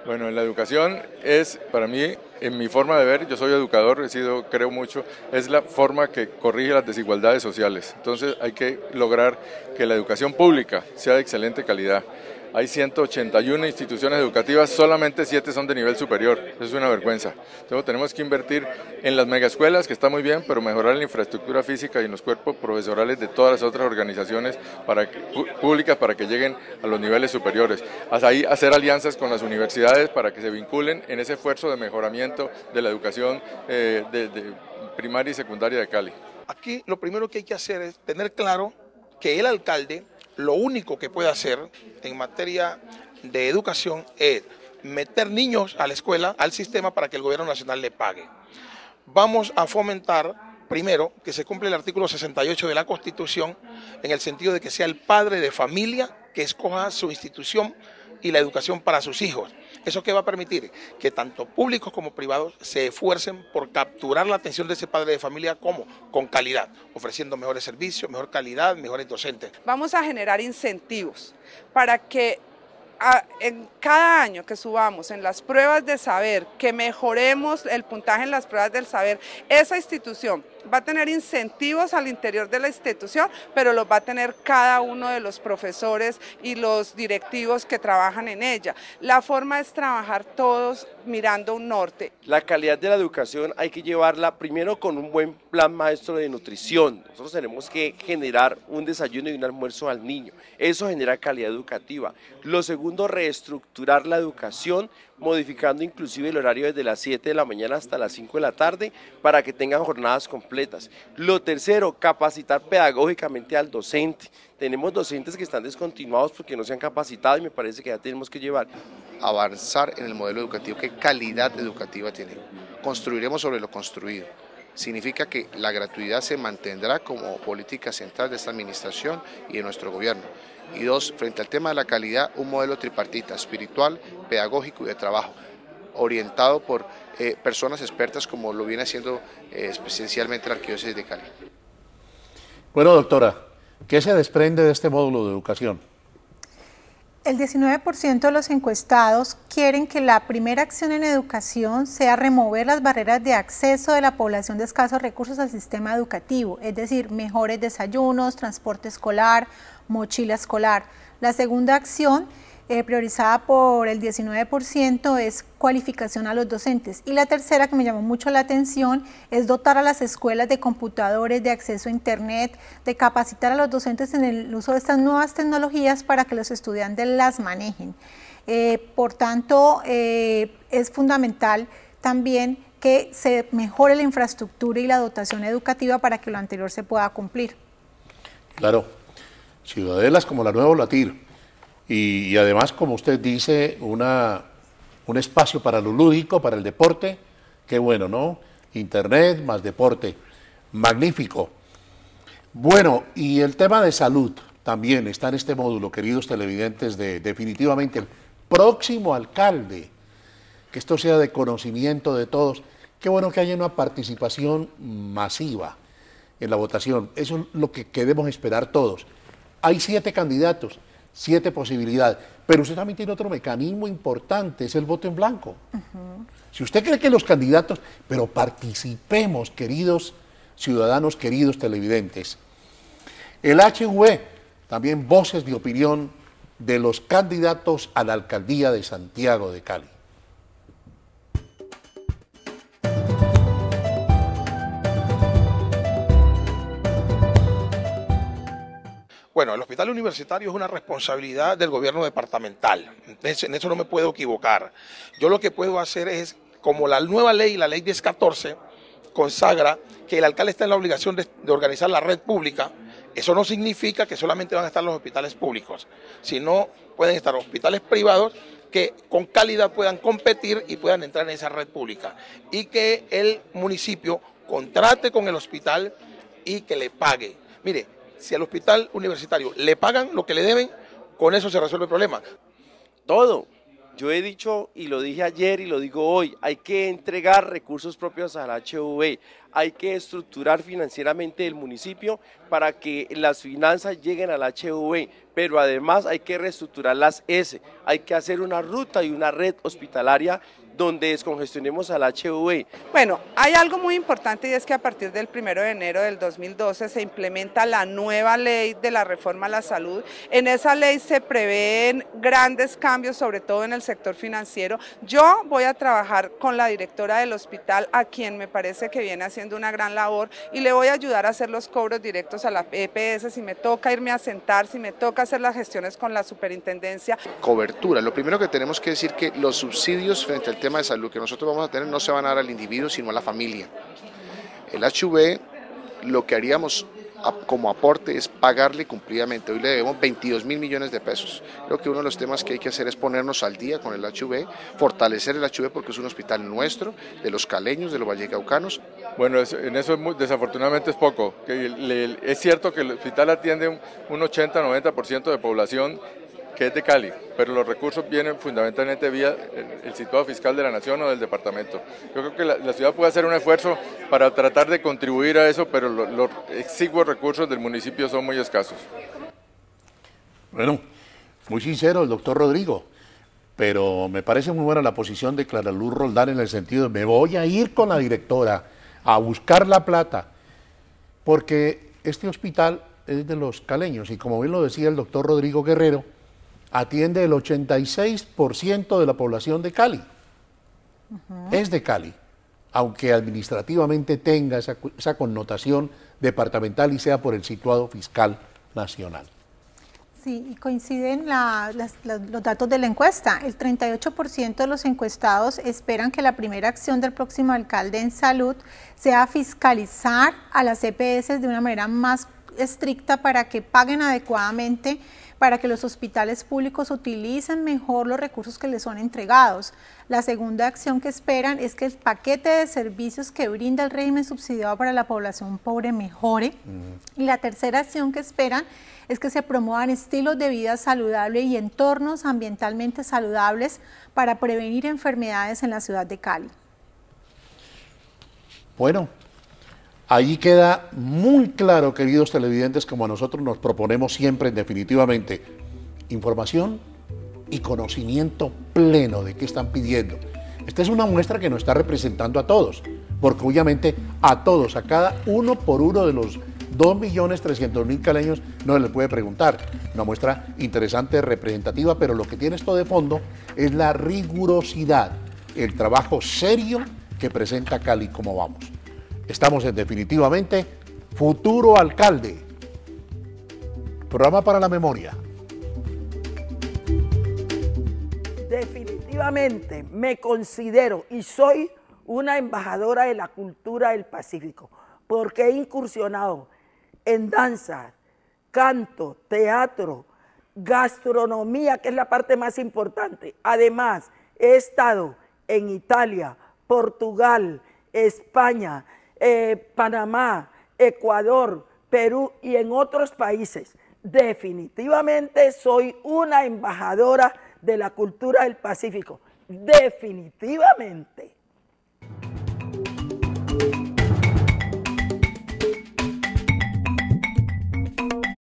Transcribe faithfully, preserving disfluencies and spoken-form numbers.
Bueno, la educación es, para mí, en mi forma de ver, yo soy educador, he sido, creo mucho, es la forma que corrige las desigualdades sociales. Entonces hay que lograr que la educación pública sea de excelente calidad. Hay ciento ochenta y una instituciones educativas, solamente siete son de nivel superior, eso es una vergüenza. Entonces tenemos que invertir en las megaescuelas, que está muy bien, pero mejorar la infraestructura física y en los cuerpos profesorales de todas las otras organizaciones para que, públicas para que lleguen a los niveles superiores. Hasta ahí hacer alianzas con las universidades para que se vinculen en ese esfuerzo de mejoramiento de la educación eh, de, de primaria y secundaria de Cali. Aquí lo primero que hay que hacer es tener claro que el alcalde lo único que puede hacer en materia de educación es meter niños a la escuela, al sistema, para que el gobierno nacional le pague. Vamos a fomentar, primero, que se cumpla el artículo sesenta y ocho de la Constitución, en el sentido de que sea el padre de familia que escoja su institución y la educación para sus hijos. ¿Eso qué va a permitir? Que tanto públicos como privados se esfuercen por capturar la atención de ese padre de familia, como con calidad, ofreciendo mejores servicios, mejor calidad, mejores docentes. Vamos a generar incentivos para que a, en cada año que subamos en las pruebas de saber, que mejoremos el puntaje en las pruebas del saber, esa institución va a tener incentivos al interior de la institución, pero los va a tener cada uno de los profesores y los directivos que trabajan en ella. La forma es trabajar todos mirando un norte. La calidad de la educación hay que llevarla primero con un buen plan maestro de nutrición. Nosotros tenemos que generar un desayuno y un almuerzo al niño. Eso genera calidad educativa. Lo segundo, reestructurar la educación, modificando inclusive el horario desde las siete de la mañana hasta las cinco de la tarde para que tengan jornadas completas. Lo tercero, capacitar pedagógicamente al docente. Tenemos docentes que están descontinuados porque no se han capacitado y me parece que ya tenemos que llevar. Avanzar en el modelo educativo, qué calidad educativa tiene. Construiremos sobre lo construido. Significa que la gratuidad se mantendrá como política central de esta administración y de nuestro gobierno. Y dos, frente al tema de la calidad, un modelo tripartita, espiritual, pedagógico y de trabajo, orientado por eh, personas expertas como lo viene haciendo eh, especialmente la Arquidiócesis de Cali. Bueno, doctora, ¿qué se desprende de este módulo de educación? El diecinueve por ciento de los encuestados quieren que la primera acción en educación sea remover las barreras de acceso de la población de escasos recursos al sistema educativo, es decir, mejores desayunos, transporte escolar, mochila escolar. La segunda acción, eh, priorizada por el diecinueve por ciento, es cualificación a los docentes. Y la tercera, que me llamó mucho la atención, es dotar a las escuelas de computadores, de acceso a internet, de capacitar a los docentes en el uso de estas nuevas tecnologías para que los estudiantes las manejen. Eh, por tanto, eh, es fundamental también que se mejore la infraestructura y la dotación educativa para que lo anterior se pueda cumplir. Claro, ciudadelas como la Nuevo Latir y, y además, como usted dice, una, un espacio para lo lúdico, para el deporte, qué bueno, ¿no? Internet más deporte, magnífico. Bueno, y el tema de salud también está en este módulo, queridos televidentes, de definitivamente el próximo alcalde, que esto sea de conocimiento de todos. Qué bueno que haya una participación masiva en la votación, eso es lo que queremos esperar todos. Hay siete candidatos, siete posibilidades, pero usted también tiene otro mecanismo importante, es el voto en blanco. Uh-huh. Si usted cree que los candidatos, pero participemos, queridos ciudadanos, queridos televidentes. El H V, también voces de opinión de los candidatos a la alcaldía de Santiago de Cali. Bueno, el hospital universitario es una responsabilidad del gobierno departamental, en eso no me puedo equivocar. Yo lo que puedo hacer es, como la nueva ley, la ley diez catorce, consagra que el alcalde está en la obligación de, de organizar la red pública, eso no significa que solamente van a estar los hospitales públicos, sino pueden estar hospitales privados que con calidad puedan competir y puedan entrar en esa red pública, y que el municipio contrate con el hospital y que le pague. Mire, si al hospital universitario le pagan lo que le deben, con eso se resuelve el problema. Todo, Yo he dicho y lo dije ayer y lo digo hoy, hay que entregar recursos propios al H V, hay que estructurar financieramente el municipio para que las finanzas lleguen al H V, pero además hay que reestructurar las S, hay que hacer una ruta y una red hospitalaria donde descongestionemos al H V. Bueno, hay algo muy importante y es que a partir del primero de enero del dos mil doce se implementa la nueva ley de la reforma a la salud. En esa ley se prevén grandes cambios, sobre todo en el sector financiero. Yo voy a trabajar con la directora del hospital, a quien me parece que viene haciendo una gran labor, y le voy a ayudar a hacer los cobros directos a la E P S, si me toca irme a sentar, si me toca hacer las gestiones con la superintendencia. Cobertura. Lo primero que tenemos que decir que los subsidios frente al tema de salud que nosotros vamos a tener no se van a dar al individuo sino a la familia. El H V, lo que haríamos como aporte es pagarle cumplidamente. Hoy le debemos veintidós mil millones de pesos. Creo que uno de los temas que hay que hacer es ponernos al día con el H V, fortalecer el H V porque es un hospital nuestro, de los caleños, de los vallecaucanos. Bueno, en eso desafortunadamente es poco. Es cierto que el hospital atiende un ochenta a noventa por ciento de población que es de Cali, pero los recursos vienen fundamentalmente vía el, el situado fiscal de la nación o del departamento. Yo creo que la, la ciudad puede hacer un esfuerzo para tratar de contribuir a eso, pero lo, los exiguos recursos del municipio son muy escasos. Bueno, muy sincero el doctor Rodrigo, pero me parece muy buena la posición de Clara Luz Roldán en el sentido de me voy a ir con la directora a buscar la plata, porque este hospital es de los caleños y como bien lo decía el doctor Rodrigo Guerrero, atiende el ochenta y seis por ciento de la población de Cali. Uh-huh. Es de Cali, aunque administrativamente tenga esa, esa connotación departamental y sea por el situado fiscal nacional. Sí, y coinciden la, las, la, los datos de la encuesta. El treinta y ocho por ciento de los encuestados esperan que la primera acción del próximo alcalde en salud sea fiscalizar a las E P S de una manera más estricta para que paguen adecuadamente, para que los hospitales públicos utilicen mejor los recursos que les son entregados. La segunda acción que esperan es que el paquete de servicios que brinda el régimen subsidiado para la población pobre mejore. Uh-huh. Y la tercera acción que esperan es que se promuevan estilos de vida saludable y entornos ambientalmente saludables para prevenir enfermedades en la ciudad de Cali. Bueno, allí queda muy claro, queridos televidentes, como nosotros nos proponemos siempre, definitivamente, información y conocimiento pleno de qué están pidiendo. Esta es una muestra que nos está representando a todos, porque obviamente a todos, a cada uno por uno de los dos millones trescientos mil caleños no se les puede preguntar. Una muestra interesante, representativa, pero lo que tiene esto de fondo es la rigurosidad, el trabajo serio que presenta Cali como vamos. Estamos en definitivamente Futuro Alcalde, programa para la memoria. Definitivamente me considero y soy una embajadora de la cultura del Pacífico, porque he incursionado en danza, canto, teatro, gastronomía, que es la parte más importante. Además, he estado en Italia, Portugal, España, eh, Panamá, Ecuador, Perú y en otros países. Definitivamente soy una embajadora de la cultura del Pacífico. Definitivamente.